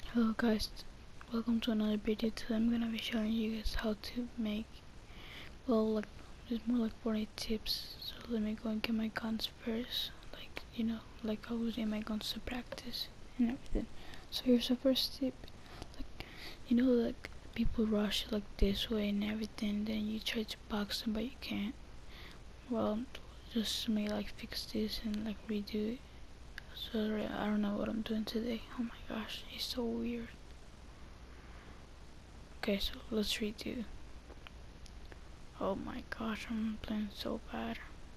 Hello guys, welcome to another video. Today I'm gonna be showing you guys how to make, just more like 40 tips. So let me go and get my guns first, like I was using my guns to practice and everything. So here's the first tip. Like people rush like this way and everything, then you try to box them but you can't. Well, just let me like fix this and like redo it. Sorry, I don't know what I'm doing today. Oh my gosh, it's so weird. Okay, so let's redo. Oh my gosh, I'm playing so bad.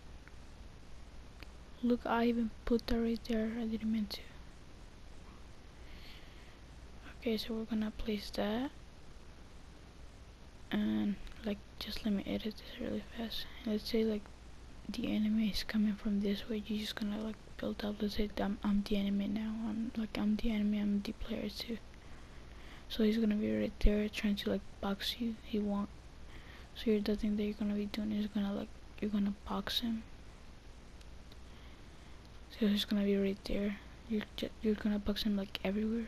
Look, I even put that right there. I didn't mean to. Okay, so we're gonna place that. And like, just let me edit this really fast. Let's say like the enemy is coming from this way. You're just gonna like build up. Let's say I'm the enemy now. I'm the enemy. I'm the player too. So he's gonna be right there trying to like box you. He won't. So the thing that you're gonna be doing is you're gonna box him. So he's gonna be right there. You're gonna box him like everywhere.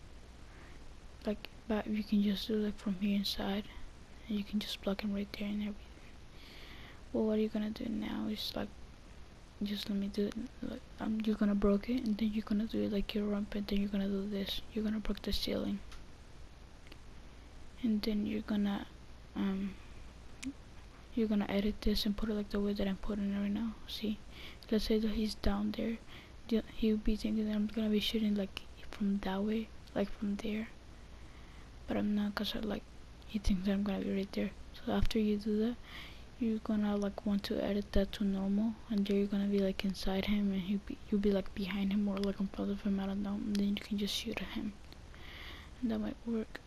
But you can just do like from here inside, and you can just block him right there and everything. Well, what you're gonna do now is like, just let me do it. Like, you're gonna break it, and then you're gonna do it like your rump, and then you're gonna do this. You're gonna break the ceiling, and then you're gonna edit this and put it like the way that I'm putting it right now. See, let's say that he's down there. He'll be thinking that I'm gonna be shooting like from that way, like from there. But I'm not, cause he thinks that I'm gonna be right there. So after you do that, you're gonna like want to edit that to normal, and then you're gonna be like inside him, and you'll be like behind him or like in front of him. I don't know. And then you can just shoot at him, and that might work.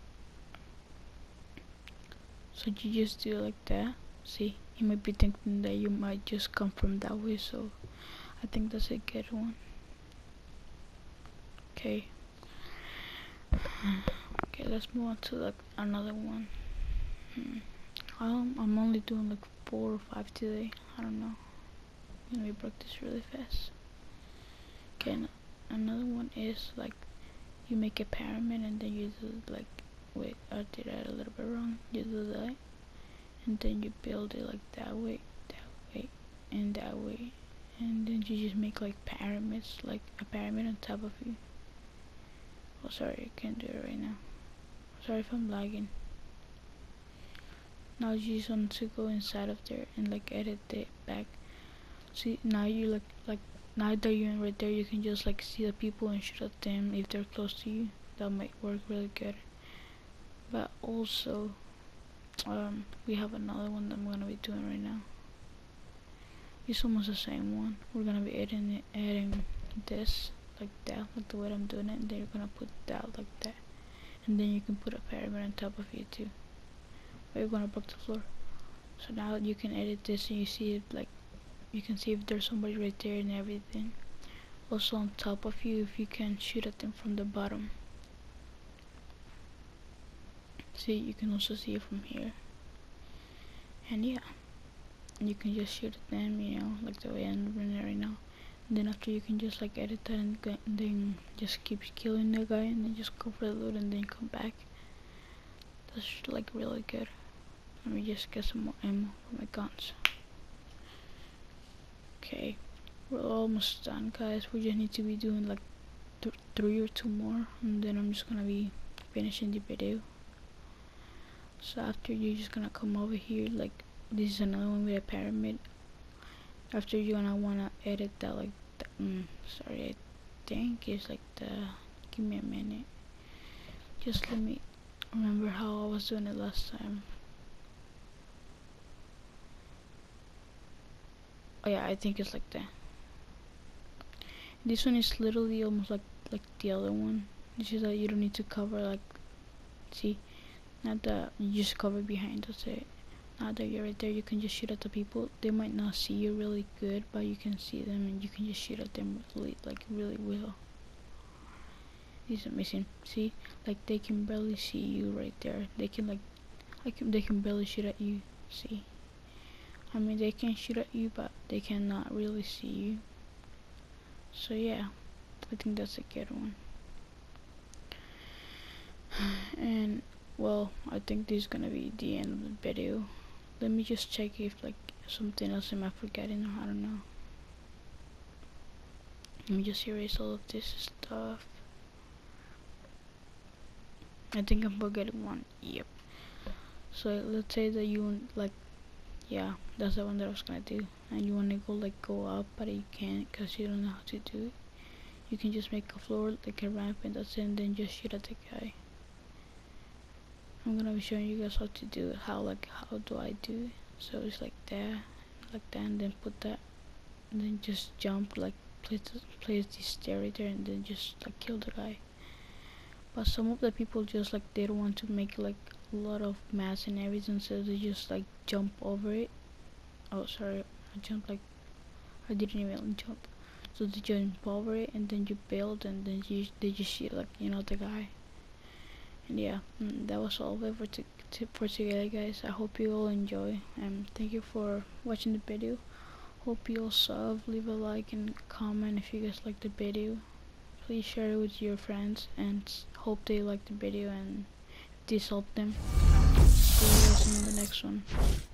So you just do it like that. See, he might be thinking that you might just come from that way. So I think that's a good one. Okay. Okay, let's move on to like another one. I'm only doing like 4 or 5 today. I don't know. Let me break this really fast. Okay, another one is like you make a pyramid and then you do like, wait, I did that a little bit wrong. You do that and then you build it like that way, and that way, and then you just make like pyramids, like a pyramid on top of you. Oh, sorry, I can't do it right now. Sorry if I'm lagging. Now you just want to go inside of there and like edit it back. See, now you like now that you're in right there, you can just like see the people and shoot at them if they're close to you. That might work really good. But also, we have another one that I'm gonna be doing right now. It's almost the same one. We're gonna be adding this like that, like the way I'm doing it, and then you're gonna put that like that, and then you can put a pyramid on top of it too. But you're gonna break the floor. So now you can edit this and you see it like, you can see if there's somebody right there and everything. Also on top of you, if you can shoot at them from the bottom. See, you can also see it from here. And yeah, you can just shoot at them, like the way I'm doing it right now. And then after you can just like edit that and then just keep killing the guy and then just go for the loot and then come back. That's like really good. Let me just get some more ammo for my guns. Okay, we're almost done, guys. We just need to be doing like 3 or 2 more, and then I'm just gonna be finishing the video. So after, you're just gonna come over here, like this is another one with a pyramid. After, you're gonna wanna edit that like sorry, I think it's like give me a minute, just let me remember how I was doing it last time. Oh yeah, I think it's like that. This one is literally almost like the other one. It's just that you don't need to cover, like, see, not that you just cover behind, that's it. Now that you're right there, you can just shoot at the people. They might not see you really good, but you can see them and you can just shoot at them really well. It's amazing. See, like they can barely see you right there. They can they can barely shoot at you. See, I mean, they can shoot at you, but they cannot really see you. So yeah, I think that's a good one. And well, I think this is gonna be the end of the video. Let me just check if like something else am I forgetting, or I don't know. Let me just erase all of this stuff. I think I'm forgetting one. Yep. So let's say that you want, like, yeah, that's the one that I was gonna do, and you wanna go up, but you can't because you don't know how to do it. You can just make a floor like a ramp, and that's it, and then just shoot at the guy. I'm gonna be showing you guys how to do it. How do I do it? So it's like that, and then put that, and then just jump, like place this stair right there, and then just like kill the guy. But some of the people just like they don't want to make like a lot of mass and everything, so they just like jump over it. Oh sorry, I jumped like I didn't even jump. So they jump over it, and then you build, and then they just shoot, like, the guy. And yeah, that was all for today, guys. I hope you all enjoy, and thank you for watching the video. Hope you all sub, leave a like and comment if you guys like the video. Please share it with your friends, and hope they like the video and this helped them. See you guys in the next one.